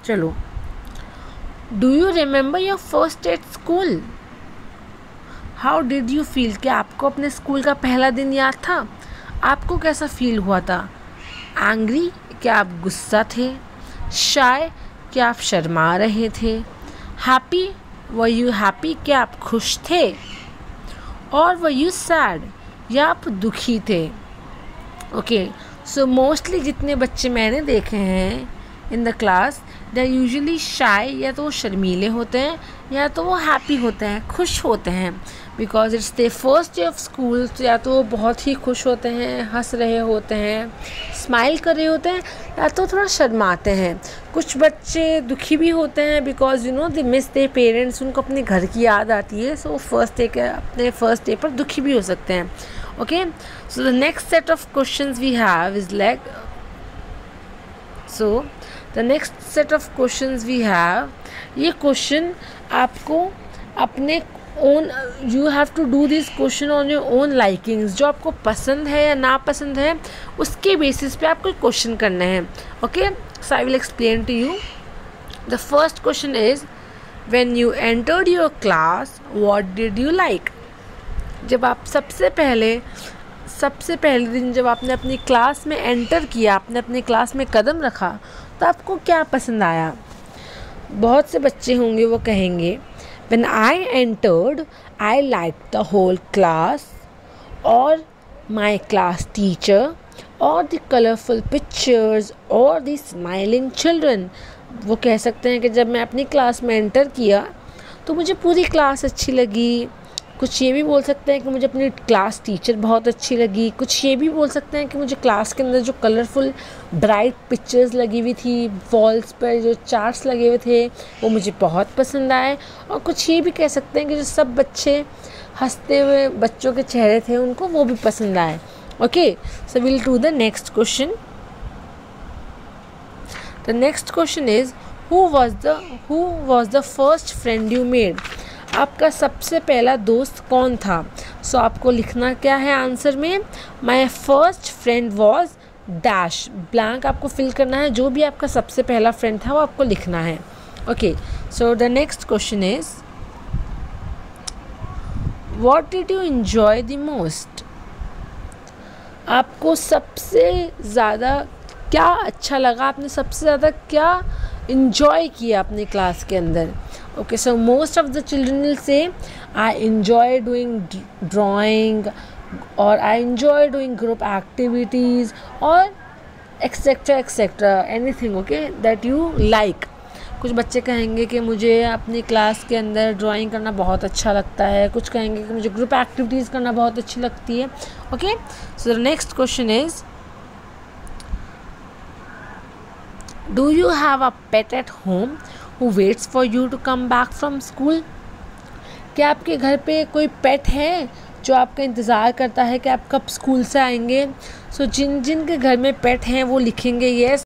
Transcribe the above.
चलो, do you remember your first day at school? How did you feel? क्या आपको अपने स्कूल का पहला दिन याद था? आपको कैसा फील हुआ था? एंग्री, क्या आप गुस्सा थे? शाय, क्या आप शर्मा रहे थे? हैप्पी, वर यू हैप्पी, क्या आप खुश थे? और वर यू सैड, या आप दुखी थे? ओके, सो मोस्टली जितने बच्चे मैंने देखे हैं in the class, they are usually shy, या तो वो शर्मीले होते हैं या तो वो हैप्पी होते हैं, खुश होते हैं, because it's the first day of school. तो या तो वो बहुत ही खुश होते हैं, हंस रहे होते हैं, स्माइल कर रहे होते हैं, या तो थोड़ा शर्माते हैं। कुछ बच्चे दुखी भी होते हैं because you know they miss their parents, उनको अपने घर की याद आती है, सो अपने फर्स्ट डे पर दुखी भी हो सकते हैं। Okay, so the next set of questions we have is like, so the next set of questions we have, ये क्वेश्चन आपको अपने own, you have to do this question on your own likings, जो आपको पसंद है या ना पसंद है उसके बेसिस पे आपको क्वेश्चन करना है। Okay, so I will explain to you. The first question is, when you entered your class what did you like? जब आप सबसे पहले दिन जब आपने अपनी क्लास में एंटर किया, आपने अपनी क्लास में कदम रखा, तो आपको क्या पसंद आया? बहुत से बच्चे होंगे वो कहेंगे, When I entered, I liked the whole class, or my class teacher, or the colorful pictures, or the smiling children. वो कह सकते हैं कि जब मैं अपनी क्लास में एंटर किया तो मुझे पूरी क्लास अच्छी लगी। कुछ ये भी बोल सकते हैं कि मुझे अपनी क्लास टीचर बहुत अच्छी लगी। कुछ ये भी बोल सकते हैं कि मुझे क्लास के अंदर जो कलरफुल ब्राइट पिक्चर्स लगी हुई थी, वॉल्स पर जो चार्ट्स लगे हुए थे, वो मुझे बहुत पसंद आए। और कुछ ये भी कह सकते हैं कि जो सब बच्चे हंसते हुए बच्चों के चेहरे थे, उनको वो भी पसंद आए। Okay, so will do the next question. The next question is, who was the first friend you made? आपका सबसे पहला दोस्त कौन था? सो आपको लिखना क्या है आंसर में, my first friend was dash, blank आपको फिल करना है, जो भी आपका सबसे पहला फ्रेंड था वो आपको लिखना है। Okay, so the next question is, what did you enjoy the most? आपको सबसे ज़्यादा क्या अच्छा लगा? आपने सबसे ज़्यादा क्या इंजॉय किया अपनी क्लास के अंदर? Okay, so most of the children will say, I enjoy doing drawing, or I enjoy doing group activities, or etc. anything, okay, that you like. कुछ बच्चे कहेंगे कि मुझे अपनी क्लास के अंदर ड्राइंग करना बहुत अच्छा लगता है, कुछ कहेंगे कि मुझे ग्रुप एक्टिविटीज़ करना बहुत अच्छी लगती है। Okay, so the next question is, do you have a pet at home who waits for you to come back from school? क्या आपके घर पे कोई पेट है जो आपका इंतज़ार करता है कि आप कब स्कूल से आएंगे? सो जिन जिन के घर में पेट हैं वो लिखेंगे येस,